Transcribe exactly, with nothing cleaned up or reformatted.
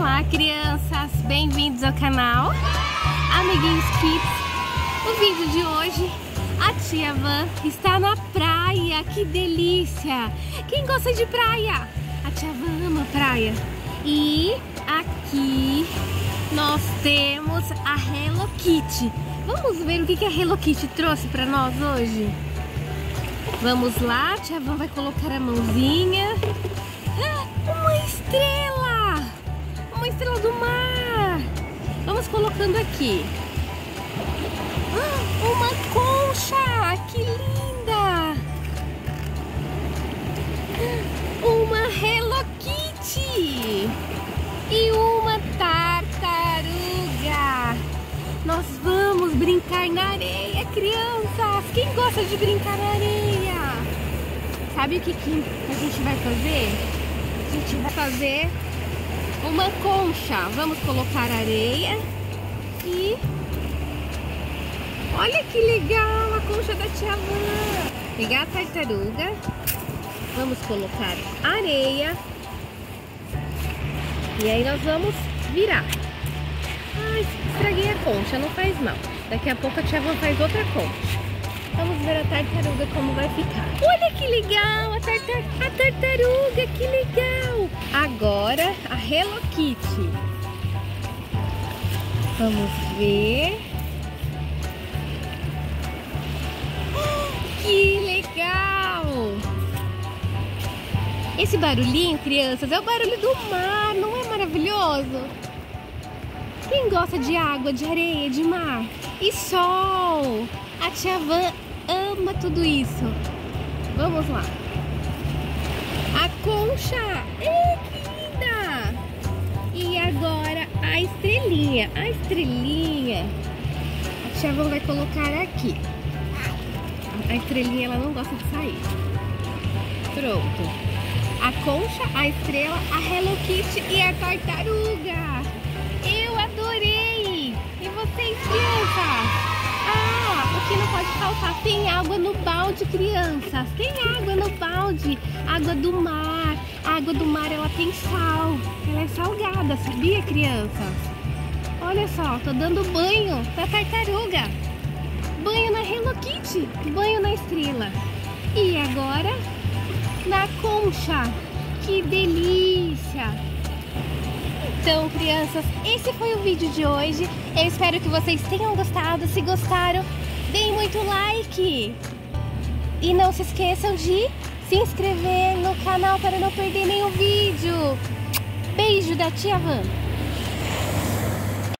Olá, crianças! Bem-vindos ao canal Amiguinhos Kids. O vídeo de hoje, a tia Van está na praia. Que delícia! Quem gosta de praia? A tia Van ama praia. E aqui nós temos a Hello Kitty. Vamos ver o que a Hello Kitty trouxe para nós hoje? Vamos lá, a tia Van vai colocar a mãozinha. Ah, uma estrela! Uma estrela do mar! Vamos colocando aqui. Ah, uma concha! Que linda! Uma Hello Kitty! E uma tartaruga! Nós vamos brincar na areia, crianças! Quem gosta de brincar na areia? Sabe o que, que a gente vai fazer? A gente vai fazer uma concha. Vamos colocar areia e... olha que legal a concha da tia Van! Pegar a tartaruga, vamos colocar areia e aí nós vamos virar. Ai, estraguei a concha, não faz mal. Daqui a pouco a tia Van faz outra concha. Vamos ver a tartaruga como vai ficar. Olha que legal a, tartar a tartaruga, que legal! Agora a Hello Kitty. Vamos ver. Que legal! Esse barulhinho, crianças, é o barulho do mar, não é maravilhoso? Quem gosta de água, de areia, de mar e sol? A tia Van ama tudo isso. Vamos lá. A concha. Ei, que linda! E agora a estrelinha. A estrelinha. A tia Van vai colocar aqui. A estrelinha, ela não gosta de sair. Pronto. A concha, a estrela, a Hello Kitty e a tartaruga. Eu adorei! E vocês, crianças? Ah, o que não pode faltar? Tem água no balde, crianças. Tem água no balde. Água do mar. A água do mar, ela tem sal. Ela é salgada, sabia, crianças? Olha só, tô dando banho pra tartaruga. Banho na Hello Kitty. Banho na estrela. E agora, na concha. Que delícia! Então, crianças, esse foi o vídeo de hoje. Eu espero que vocês tenham gostado. Se gostaram, deem muito like. E não se esqueçam de se inscrever no canal para não perder nenhum vídeo. Beijo da tia Van.